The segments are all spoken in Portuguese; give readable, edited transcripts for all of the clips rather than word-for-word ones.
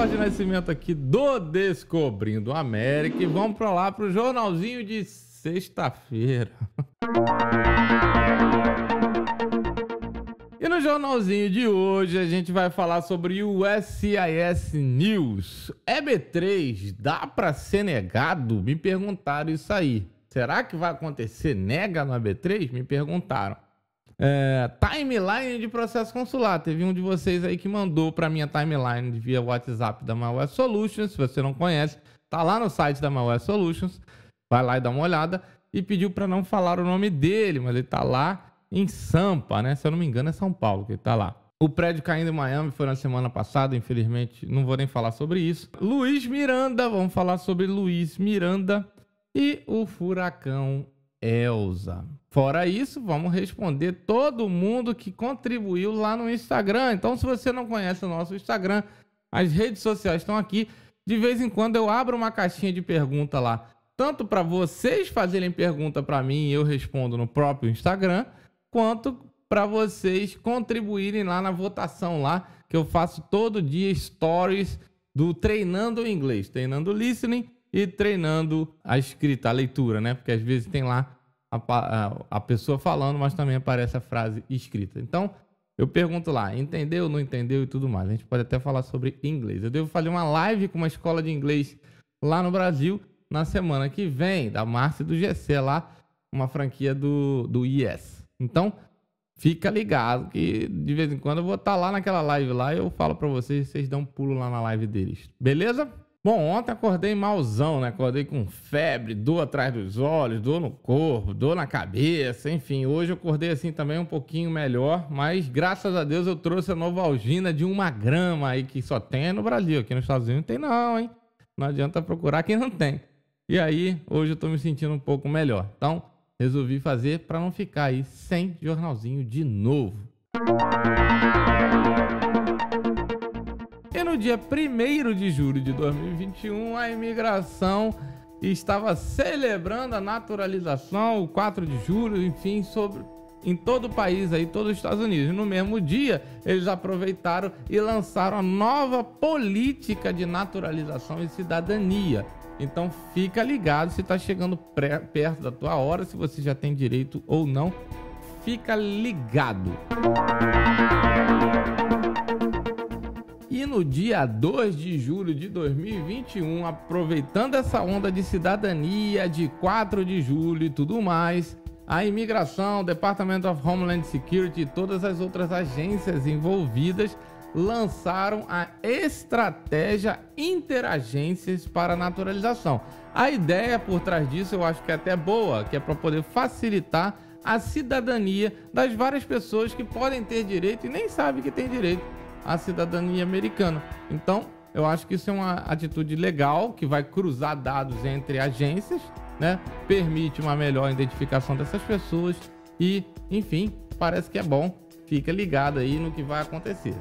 Jorge Nascimento aqui do Descobrindo América e vamos para lá para o jornalzinho de sexta-feira. E no jornalzinho de hoje a gente vai falar sobre o SIS News. EB3 dá para ser negado? Me perguntaram isso aí. Será que vai acontecer nega no EB3? Me perguntaram. Timeline de processo consular. Teve um de vocês aí que mandou para minha timeline via WhatsApp da MyWeb Solutions. Se você não conhece, tá lá no site da MyWeb Solutions. Vai lá e dá uma olhada. E pediu para não falar o nome dele, mas ele tá lá em Sampa, né? Se eu não me engano é São Paulo que ele tá lá. O prédio caindo em Miami foi na semana passada, infelizmente não vou nem falar sobre isso. Luiz Miranda, vamos falar sobre Luiz Miranda e o furacão Elsa. Fora isso, vamos responder todo mundo que contribuiu lá no Instagram. Então, se você não conhece o nosso Instagram, as redes sociais estão aqui. De vez em quando eu abro uma caixinha de pergunta lá, tanto para vocês fazerem pergunta para mim e eu respondo no próprio Instagram, quanto para vocês contribuírem lá na votação lá, que eu faço todo dia stories do treinando inglês, treinando listening e treinando a escrita, a leitura, né? Porque às vezes tem lá a pessoa falando, mas também aparece a frase escrita. Então, eu pergunto lá, entendeu, não entendeu e tudo mais. A gente pode até falar sobre inglês. Eu devo fazer uma live com uma escola de inglês lá no Brasil na semana que vem, da Márcia e do GC lá, uma franquia do IES. Então, fica ligado que de vez em quando eu vou estar lá naquela live lá e eu falo para vocês, vocês dão um pulo lá na live deles. Beleza? Bom, ontem acordei malzão, né? Acordei com febre, dor atrás dos olhos, dor no corpo, dor na cabeça, enfim. Hoje eu acordei assim também um pouquinho melhor, mas graças a Deus eu trouxe a Novalgina de 1 grama aí que só tem no Brasil. Aqui nos Estados Unidos não tem não, hein? Não adianta procurar quem não tem. E aí, hoje eu tô me sentindo um pouco melhor. Então, resolvi fazer para não ficar aí sem jornalzinho de novo. E no dia 1º de julho de 2021, a imigração estava celebrando a naturalização, o 4 de julho, enfim, em todo o país, aí, todos os Estados Unidos. E no mesmo dia, eles aproveitaram e lançaram a nova política de naturalização e cidadania. Então fica ligado se está chegando perto da tua hora, se você já tem direito ou não. Fica ligado. E no dia 2 de julho de 2021, aproveitando essa onda de cidadania de 4 de julho e tudo mais, a imigração, Department of Homeland Security e todas as outras agências envolvidas lançaram a estratégia interagências para naturalização. A ideia por trás disso eu acho que é até boa, que é para poder facilitar a cidadania das várias pessoas que podem ter direito e nem sabem que tem direito à cidadania americana. Então, eu acho que isso é uma atitude legal, que vai cruzar dados entre agências, né? Permite uma melhor identificação dessas pessoas e, enfim, parece que é bom. Fica ligado aí no que vai acontecer.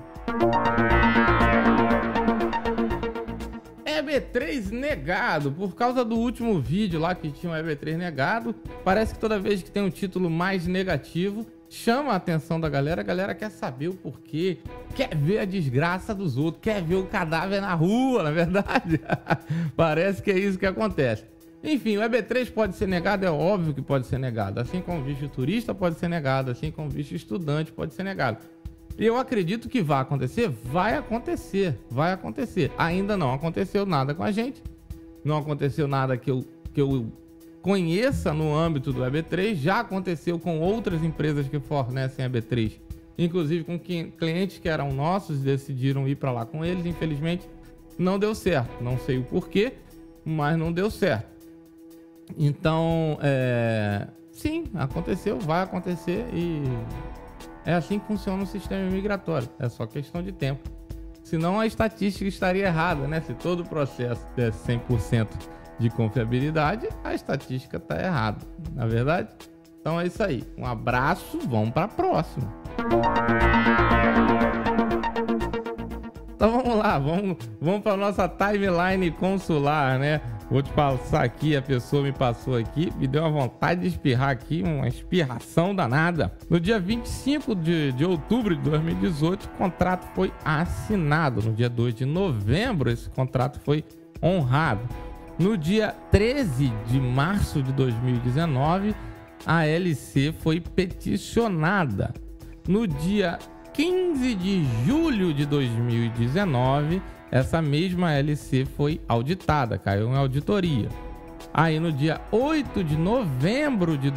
EB3 negado. Por causa do último vídeo lá que tinha um EB3 negado, parece que toda vez que tem um título mais negativo, chama a atenção da galera. A galera quer saber o porquê, quer ver a desgraça dos outros, quer ver o cadáver na rua, na verdade. Parece que é isso que acontece. Enfim, o EB3 pode ser negado, é óbvio que pode ser negado. Assim como o visto turista pode ser negado, assim como o visto estudante pode ser negado. E eu acredito que vai acontecer, vai acontecer, vai acontecer. Ainda não aconteceu nada com a gente, não aconteceu nada que eu conheça no âmbito do EB3, já aconteceu com outras empresas que fornecem EB3, inclusive com clientes que eram nossos e decidiram ir para lá com eles. Infelizmente, não deu certo, não sei o porquê, mas não deu certo. Então, sim, aconteceu, vai acontecer e é assim que funciona o sistema migratório. É só questão de tempo. Senão a estatística estaria errada, né? Se todo o processo der 100% de confiabilidade, a estatística está errada, na verdade? Então é isso aí. Um abraço, vamos para a próxima. Então vamos lá, vamos para a nossa timeline consular, né? Vou te passar aqui, a pessoa me passou aqui, me deu uma vontade de espirrar aqui, uma espirração danada. No dia 25 de outubro de 2018, o contrato foi assinado. No dia 2 de novembro, esse contrato foi honrado. No dia 13 de março de 2019, a LC foi peticionada. No dia 15 de julho de 2019, essa mesma LC foi auditada, caiu em auditoria. Aí no dia 8 de novembro de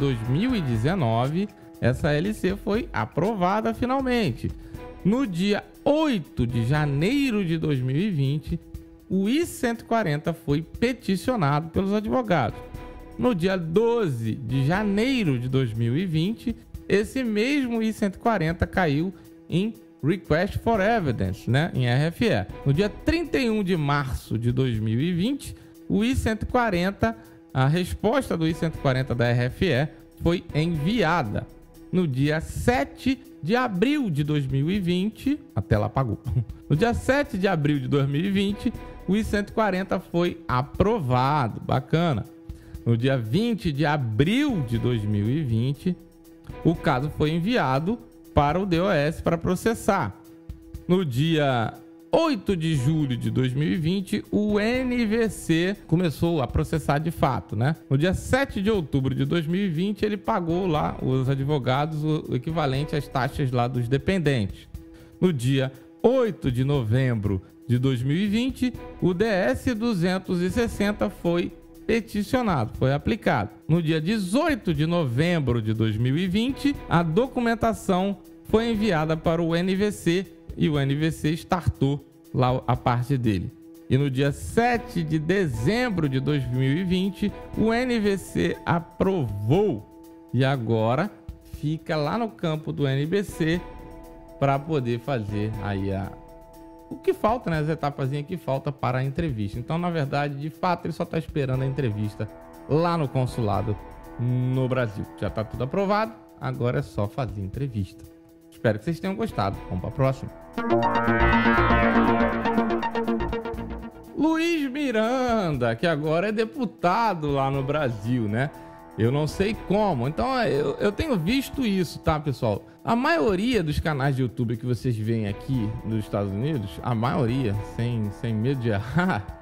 2019, essa LC foi aprovada finalmente. No dia 8 de janeiro de 2020, o I-140 foi peticionado pelos advogados. No dia 12 de janeiro de 2020, esse mesmo I-140 caiu em Request for Evidence, né, em RFE. No dia 31 de março de 2020, o I-140, a resposta do I-140 da RFE foi enviada. No dia 7 de abril de 2020, a tela apagou. No dia 7 de abril de 2020, o I-140 foi aprovado. Bacana. No dia 20 de abril de 2020, o caso foi enviado para o DOS para processar. No dia 8 de julho de 2020, o NVC começou a processar de fato, né? No dia 7 de outubro de 2020, ele pagou lá os advogados o equivalente às taxas lá dos dependentes. No dia 8 de novembro de 2020, o DS 260 foi peticionado, foi aplicado. No dia 18 de novembro de 2020, a documentação foi enviada para o NVC e o NVC startou lá a parte dele. E no dia 7 de dezembro de 2020, o NVC aprovou. E agora fica lá no campo do NVC para poder fazer aí o que falta, né? As etapazinhas que falta para a entrevista. Então, na verdade, de fato, ele só está esperando a entrevista lá no consulado no Brasil. Já está tudo aprovado, agora é só fazer entrevista. Espero que vocês tenham gostado. Vamos para a próxima. Luiz Miranda, que agora é deputado lá no Brasil, né? Eu não sei como. Então, eu tenho visto isso, tá, pessoal? A maioria dos canais de YouTube que vocês veem aqui nos Estados Unidos, a maioria, sem medo de errar,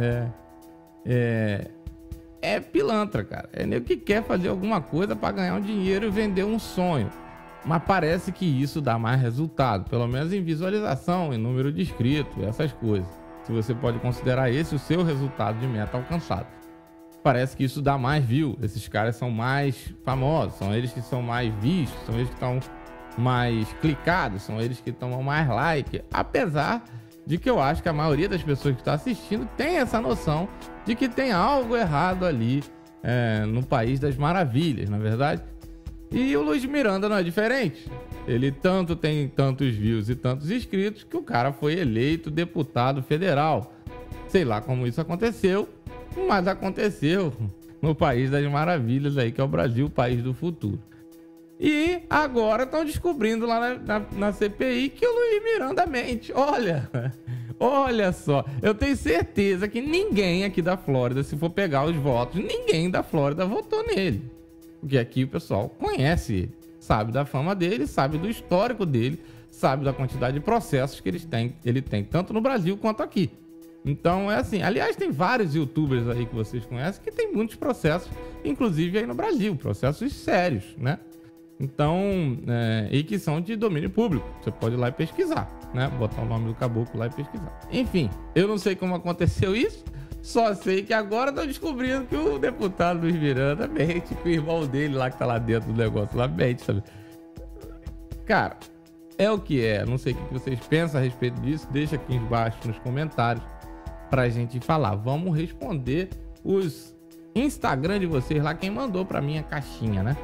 é pilantra, cara. É nego que quer fazer alguma coisa para ganhar um dinheiro e vender um sonho. Mas parece que isso dá mais resultado, pelo menos em visualização, em número de inscritos, essas coisas. Se você pode considerar esse o seu resultado de meta alcançado. Parece que isso dá mais view. Esses caras são mais famosos, são eles que são mais vistos, são eles que estão mais clicados, são eles que tomam mais like. Apesar de que eu acho que a maioria das pessoas que está assistindo tem essa noção de que tem algo errado ali no País das Maravilhas, na verdade. E o Luiz Miranda não é diferente. Ele tem tantos views e tantos inscritos que o cara foi eleito deputado federal. Sei lá como isso aconteceu, mas aconteceu no País das Maravilhas aí, que é o Brasil, o país do futuro. E agora estão descobrindo lá na CPI que o Luiz Miranda mente. Olha só, eu tenho certeza que ninguém aqui da Flórida, se for pegar os votos, ninguém da Flórida votou nele. Porque aqui o pessoal conhece ele, sabe da fama dele, sabe do histórico dele, sabe da quantidade de processos que ele tem tanto no Brasil quanto aqui. Então é assim, aliás, tem vários youtubers aí que vocês conhecem que tem muitos processos, inclusive aí no Brasil, processos sérios, né? Então, e que são de domínio público. Você pode ir lá e pesquisar, né? Botar o nome do caboclo lá e pesquisar. Enfim, eu não sei como aconteceu isso, só sei que agora estão descobrindo que o deputado Luiz Miranda mente, que o irmão dele lá que tá lá dentro do negócio lá mente, sabe? Cara, é o que é. Não sei o que vocês pensam a respeito disso. Deixa aqui embaixo nos comentários pra gente falar. Vamos responder os Instagram de vocês lá, quem mandou pra mim a caixinha, né?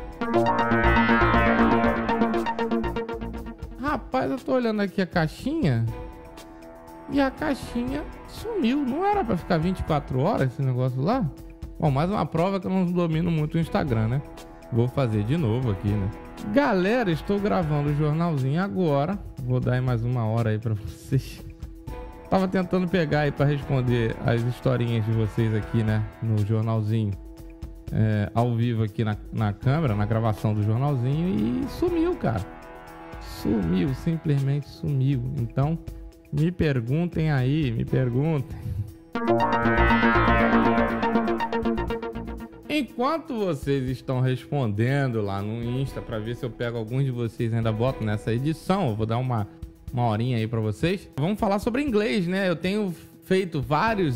Rapaz, eu tô olhando aqui a caixinha e a caixinha sumiu. Não era pra ficar 24 horas esse negócio lá? Bom, mais uma prova que eu não domino muito o Instagram, né? Vou fazer de novo aqui, né? Galera, estou gravando o jornalzinho agora. Vou dar aí mais uma hora aí pra vocês. Tava tentando pegar aí pra responder as historinhas de vocês aqui, né? No jornalzinho. Ao vivo aqui na câmera, na gravação do jornalzinho. E sumiu, cara. Sumiu, simplesmente sumiu. Então, me perguntem aí, me perguntem. Enquanto vocês estão respondendo lá no Insta, para ver se eu pego alguns de vocês e ainda boto nessa edição, eu vou dar uma horinha aí para vocês. Vamos falar sobre inglês, né? Eu tenho feito vários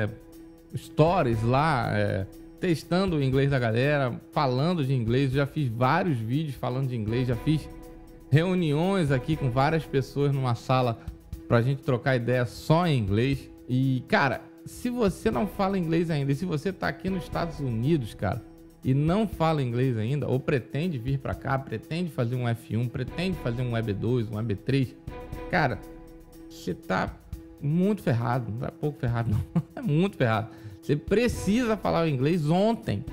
stories lá, testando o inglês da galera, falando de inglês. Eu já fiz vários vídeos falando de inglês, já fiz reuniões aqui com várias pessoas numa sala pra gente trocar ideia só em inglês. E, cara, se você não fala inglês ainda, e se você tá aqui nos Estados Unidos, cara, e não fala inglês ainda, ou pretende vir pra cá, pretende fazer um F1, pretende fazer um EB2, um EB3, cara, você tá muito ferrado. Não é pouco ferrado, não. É muito ferrado. Você precisa falar o inglês ontem,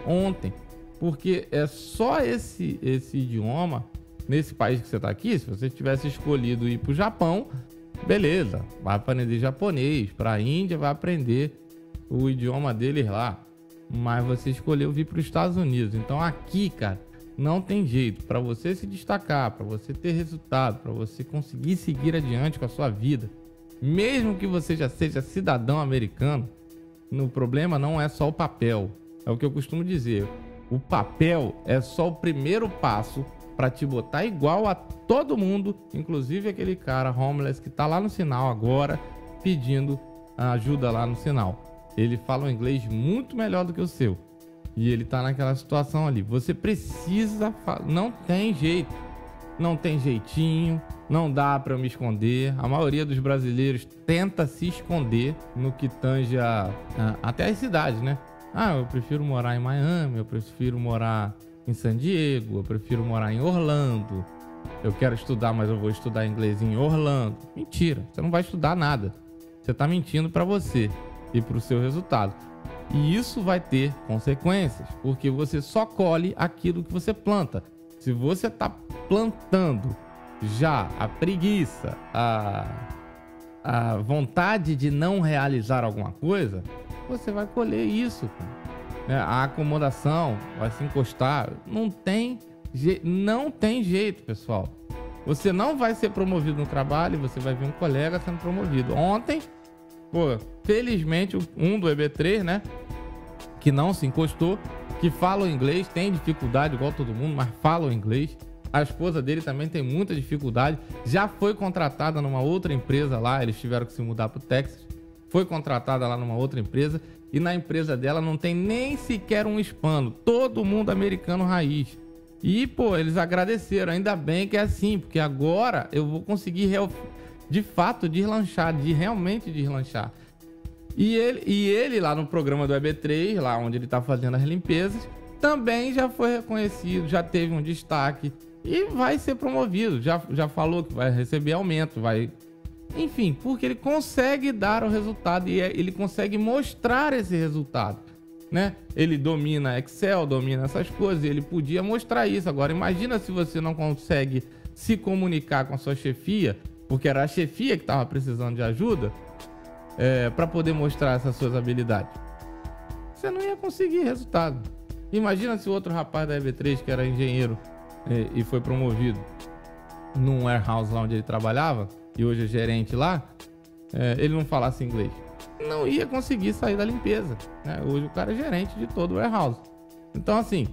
porque é só esse idioma nesse país que você tá aqui. Se você tivesse escolhido ir pro Japão, beleza, vai aprender japonês. Para a Índia, vai aprender o idioma deles lá. Mas você escolheu vir para os Estados Unidos. Então aqui, cara, não tem jeito. Para você se destacar, para você ter resultado, para você conseguir seguir adiante com a sua vida, mesmo que você já seja cidadão americano, o problema não é só o papel. É o que eu costumo dizer. O papel é só o primeiro passo para te botar igual a todo mundo, inclusive aquele cara homeless que tá lá no sinal agora pedindo ajuda lá no sinal. Ele fala um inglês muito melhor do que o seu e ele tá naquela situação ali. Você precisa, não tem jeito, não tem jeitinho, não dá para me esconder. A maioria dos brasileiros tenta se esconder no que tange até as cidades, né? Eu prefiro morar em Miami, eu prefiro morar em San Diego, eu prefiro morar em Orlando. Eu quero estudar, mas eu vou estudar inglês em Orlando. Mentira, você não vai estudar nada. Você tá mentindo para você e para o seu resultado. E isso vai ter consequências, porque você só colhe aquilo que você planta. Se você tá plantando já a preguiça, a vontade de não realizar alguma coisa, você vai colher isso, cara. A acomodação vai se encostar. Não tem jeito, pessoal. Você não vai ser promovido no trabalho, você vai ver um colega sendo promovido. Ontem, felizmente, um do EB3, né, que não se encostou, que fala o inglês, tem dificuldade igual todo mundo, mas fala o inglês. A esposa dele também tem muita dificuldade. Já foi contratada numa outra empresa lá, eles tiveram que se mudar para o Texas. Foi contratada lá numa outra empresa. E na empresa dela não tem nem sequer um hispano. Todo mundo americano raiz. E, eles agradeceram. Ainda bem que é assim, porque agora eu vou conseguir, de fato, deslanchar, realmente deslanchar. E ele lá no programa do EB3, lá onde ele tá fazendo as limpezas, também já foi reconhecido, já teve um destaque e vai ser promovido. Já falou que vai receber aumento, vai... Enfim, porque ele consegue dar o resultado e ele consegue mostrar esse resultado, né? Ele domina Excel, domina essas coisas, ele podia mostrar isso. Agora, imagina se você não consegue se comunicar com a sua chefia, porque era a chefia que estava precisando de ajuda, para poder mostrar essas suas habilidades. Você não ia conseguir resultado. Imagina se o outro rapaz da EB3, que era engenheiro e foi promovido num warehouse lá onde ele trabalhava, e hoje é gerente lá, ele não falasse inglês. Não ia conseguir sair da limpeza, né? Hoje o cara é gerente de todo o warehouse. Então, assim,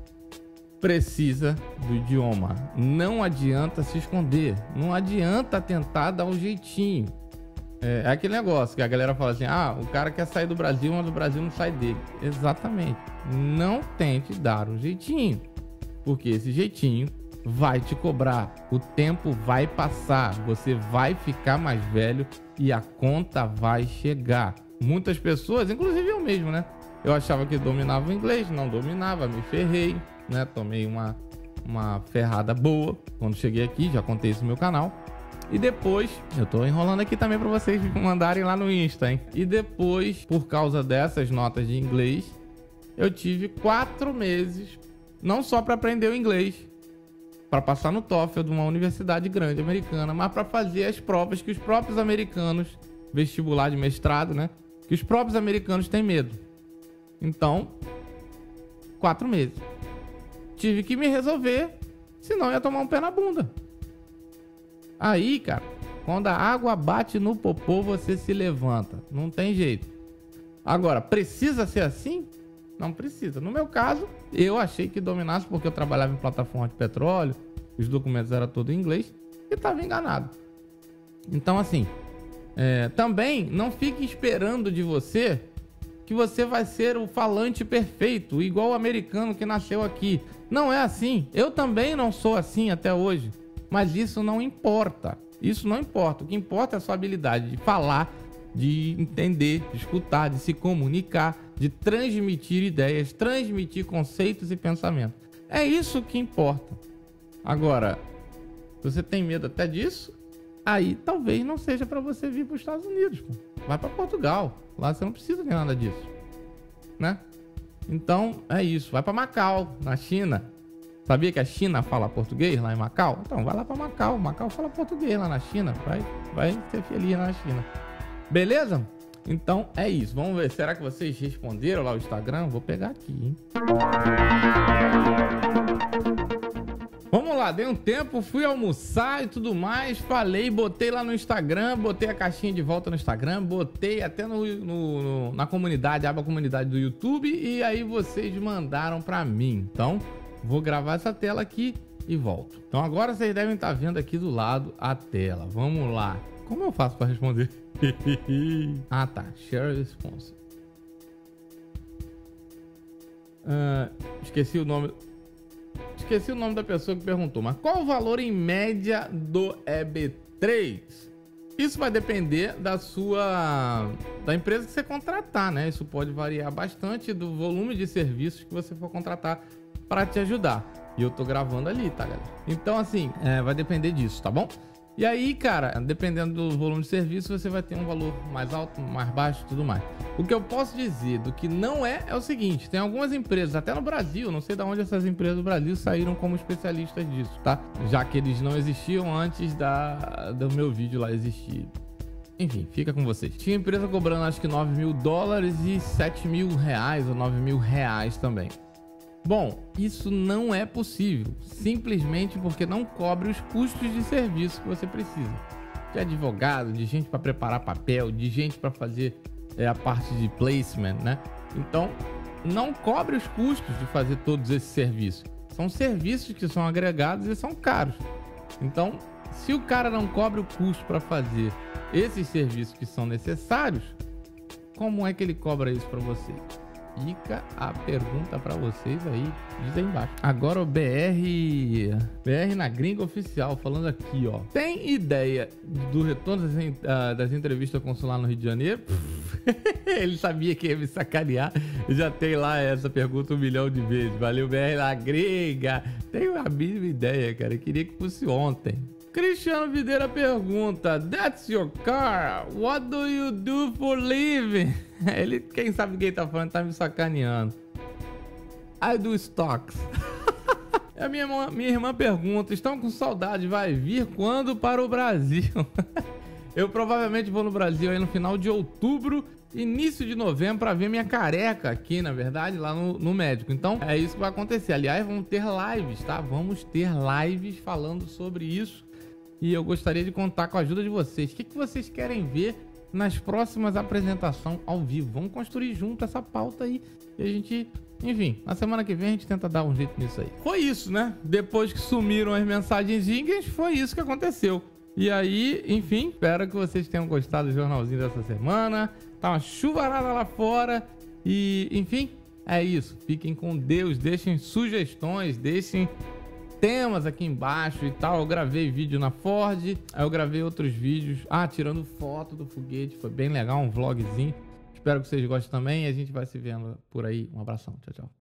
precisa do idioma. Não adianta se esconder. Não adianta tentar dar um jeitinho. É aquele negócio que a galera fala assim, o cara quer sair do Brasil, mas o Brasil não sai dele. Exatamente. Não tente dar um jeitinho, porque esse jeitinho vai te cobrar. O tempo vai passar, você vai ficar mais velho e a conta vai chegar. Muitas pessoas, inclusive eu mesmo, né? Eu achava que dominava o inglês, não dominava, me ferrei, né? Tomei uma ferrada boa quando cheguei aqui, já contei isso no meu canal. E depois, eu tô enrolando aqui também para vocês mandarem lá no Insta, hein? E depois, por causa dessas notas de inglês, eu tive 4 meses, não só para aprender o inglês, para passar no TOEFL de uma universidade grande americana, mas para fazer as provas que os próprios americanos vestibular de mestrado, né? Que os próprios americanos têm medo. Então, 4 meses. Tive que me resolver, senão ia tomar um pé na bunda. Aí, cara, quando a água bate no popô, você se levanta. Não tem jeito. Agora, precisa ser assim? Não precisa. No meu caso, eu achei que dominasse porque eu trabalhava em plataforma de petróleo, os documentos eram todos em inglês e estava enganado. Então, assim, também não fique esperando de você que você vai ser o falante perfeito, igual o americano que nasceu aqui. Não é assim. Eu também não sou assim até hoje. Mas isso não importa. Isso não importa. O que importa é a sua habilidade de falar, de entender, de escutar, de se comunicar, de transmitir ideias, transmitir conceitos e pensamentos. É isso que importa. Agora, se você tem medo até disso, aí talvez não seja para você vir para os Estados Unidos. Pô. Vai para Portugal. Lá você não precisa de nada disso, né? Então, é isso. Vai para Macau, na China. Sabia que a China fala português lá em Macau? Então, vai lá para Macau. Macau fala português lá na China. Vai ser feliz lá na China. Beleza? Então, é isso. Vamos ver. Será que vocês responderam lá o Instagram? Vou pegar aqui, hein? Vamos lá, dei um tempo, fui almoçar e tudo mais, falei, botei lá no Instagram, botei a caixinha de volta no Instagram, botei até na comunidade, aba comunidade do YouTube, e aí vocês mandaram pra mim. Então, vou gravar essa tela aqui e volto. Então agora vocês devem estar vendo aqui do lado a tela. Vamos lá. Como eu faço para responder? Ah, tá. Share response. Esqueci o nome da pessoa que perguntou, mas qual o valor em média do EB3? Isso vai depender da empresa que você contratar, né? Isso pode variar bastante do volume de serviços que você for contratar para te ajudar. E eu tô gravando ali, tá, galera? Então, assim, vai depender disso, tá bom? E aí, cara, dependendo do volume de serviço, você vai ter um valor mais alto, mais baixo e tudo mais. O que eu posso dizer do que não é o seguinte, tem algumas empresas, até no Brasil, não sei de onde essas empresas do Brasil saíram como especialistas disso, tá? Já que eles não existiam antes do meu vídeo lá existir. Enfim, fica com vocês. Tinha empresa cobrando acho que $9.000 e R$7.000 ou R$9.000 também. Bom, isso não é possível, simplesmente porque não cobre os custos de serviço que você precisa. De advogado, de gente para preparar papel, de gente para fazer a parte de placement, né? Então, não cobre os custos de fazer todos esses serviços. São serviços que são agregados e são caros. Então, se o cara não cobre o custo para fazer esses serviços que são necessários, como é que ele cobra isso para você? Fica a pergunta para vocês aí, diz aí embaixo. Agora o BR na gringa oficial, falando aqui, ó. Tem ideia do retorno das entrevistas consular no Rio de Janeiro? Ele sabia que ia me sacanear. Já tem lá essa pergunta 1 milhão de vezes. Valeu, BR na gringa. Tenho a mínima ideia, cara. Eu queria que fosse ontem. Cristiano Videira pergunta: That's your car? What do you do for living? Ele, quem sabe quem tá falando, tá me sacaneando. I do stocks. A minha irmã pergunta: estão com saudade? Vai vir quando para o Brasil? Eu provavelmente vou no Brasil aí no final de outubro, início de novembro, para ver minha careca aqui, na verdade, lá no médico. Então, é isso que vai acontecer. Aliás, vamos ter lives, tá? Vamos ter lives falando sobre isso. E eu gostaria de contar com a ajuda de vocês. O que vocês querem ver nas próximas apresentações ao vivo? Vamos construir junto essa pauta aí. E a gente, enfim, na semana que vem a gente tenta dar um jeito nisso aí. Foi isso, né? Depois que sumiram as mensagenzinhas, foi isso que aconteceu. E aí, enfim, espero que vocês tenham gostado do jornalzinho dessa semana. Tá uma chuvarada lá fora. E, enfim, é isso. Fiquem com Deus. Deixem sugestões, deixem temas aqui embaixo e tal. Eu gravei vídeo na Ford, aí eu gravei outros vídeos, tirando foto do foguete, foi bem legal, um vlogzinho. Espero que vocês gostem também e a gente vai se vendo por aí. Um abração, tchau, tchau.